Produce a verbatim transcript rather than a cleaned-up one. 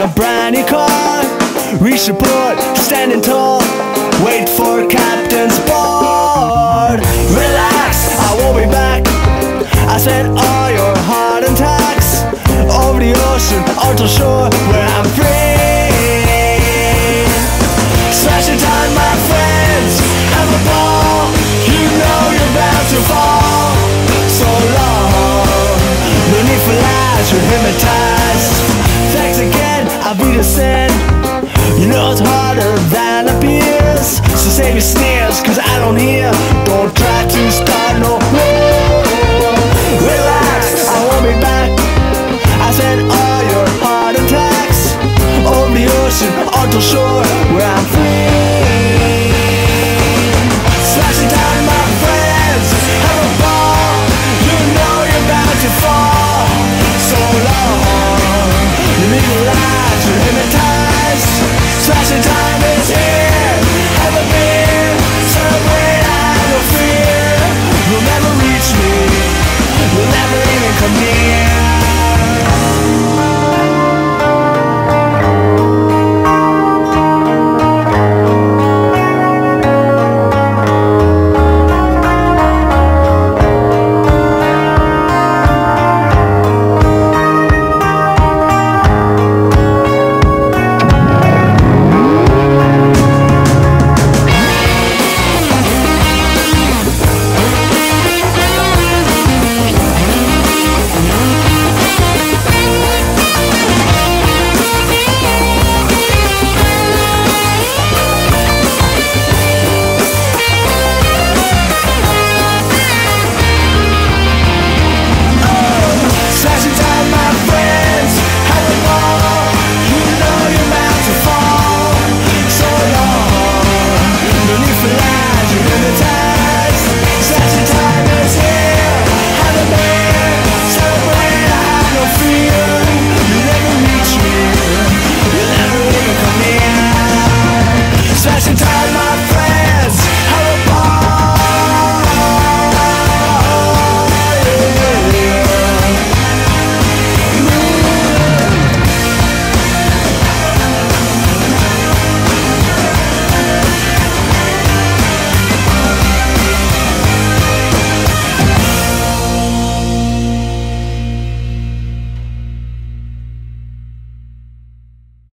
a brand new car. Reach the port, standing tall, wait for captain's board. Relax, I won't be back. I spent all your heart and tax over the ocean, onto shore where I'm free. Splashing time, my friends, have a ball. You know you're bound to fall. So long, no need for lies, you're hypnotized. Thanks again, I'll be the same. You know it's harder than it appears, so save your sneers, cause I don't hear. Don't try to start no war. Relax, I won't be back. I spent all your heart and tax over the ocean, onto shore